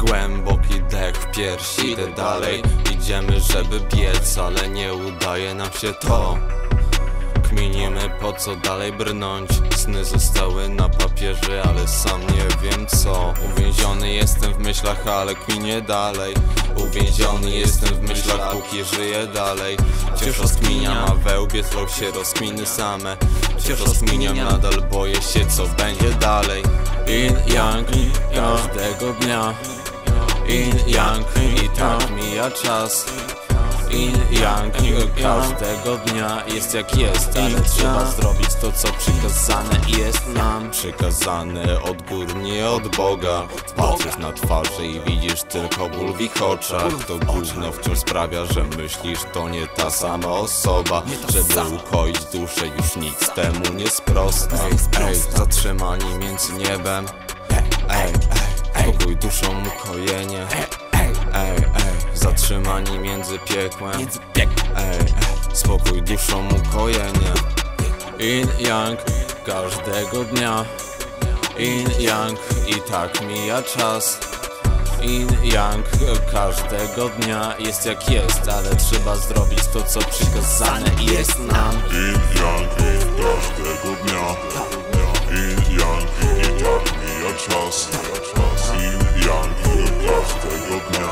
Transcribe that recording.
Głęboki dech w piersi, idę dalej. Idziemy, żeby biec, ale nie udaje nam się to. Kminimy, po co dalej brnąć. Sny zostały na papierze, ale sam nie wiem co. Uwięziony jestem w myślach, ale kminię dalej. Uwięziony jestem w myślach, póki żyję dalej. Wciąż rozkminiam, a we łbie tlą się rozkminy same. Wciąż rozkminiam, nadal boję się, co będzie dalej. In yang, każdego dnia. In yang, i tak mija czas. In yang, każdego dnia jest jak jest, ale trzeba zrobić to, co przykazane jest nam. Przykazane odgórnie od Boga. Patrzysz na twarzy i widzisz tylko ból w ich oczach. To gówno wciąż sprawia, że myślisz, to nie ta sama osoba. Żeby ukoić duszę, już nic temu nie sprosta. Ej, zatrzymani między niebem. Spokój duszą, ukojenie. Zatrzymani między piekłem. Spokój duszą, ukojenie. In yang, każdego dnia. In yang, i tak mija czas. In yang, każdego dnia jest jak jest, ale trzeba zrobić to, co przykazane jest nam. In yang, każdego dnia. In yang, i tak mija czas. In yang, każdego dnia